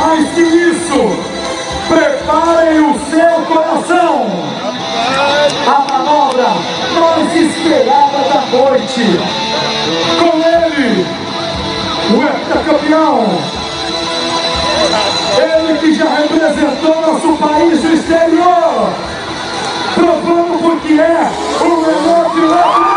Mais que isso, preparem o seu coração. A manobra mais esperada da noite. Com ele, o heptacampeão. Ele que já representou nosso país no exterior, provando porque é o melhor piloto.